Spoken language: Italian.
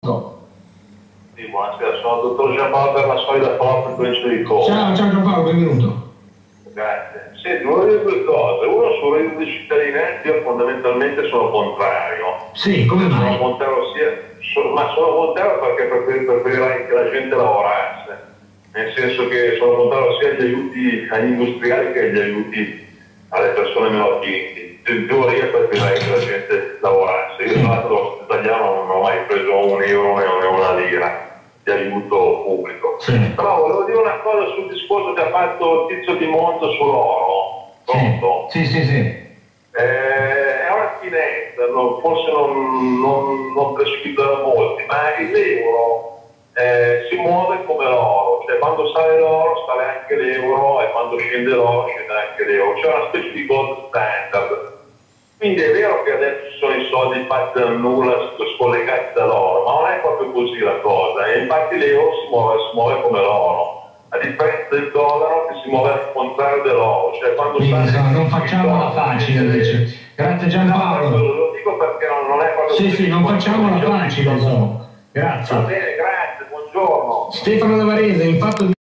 Sì, buonasera, sono il dottor Giampaolo per la solida forza in provincia di Como. Ciao Giampaolo, benvenuto. Grazie. Senti, volevo dire due cose. Uno, sul reddito di cittadinanza io fondamentalmente sono contrario. Sì, come mai? Sono contrario ma sono contrario perché preferirei che la gente lavorasse. Nel senso che sono contrario sia agli aiuti agli industriali che agli aiuti alle persone meno attinenti. In teoria preferirei che la gente lavorasse. Io tra l'altro italiano non ho mai preso un euro né una lira di aiuto pubblico. Sì. Però volevo dire una cosa sul discorso che ha fatto Tizio di Monza sull'oro. Pronto? Sì. È una finestra, forse non prescritta da molti, ma l'euro si muove come l'oro, cioè quando sale l'oro sale anche l'euro e quando scende l'oro scende anche l'euro, c'è una specie di gold standard. Quindi è vero che adesso ci sono i soldi fatti dal nulla, scollegati dall'oro, ma non è proprio così la cosa, e infatti l'euro si muove come l'oro, a differenza del dollaro che si muove al contrario dell'oro, cioè quando non facciamola facile invece. Grazie Giampaolo. No, lo dico perché non è proprio Sì, non facciamola facile. Grazie. Va bene, grazie, buongiorno. Stefano da Varese, infatti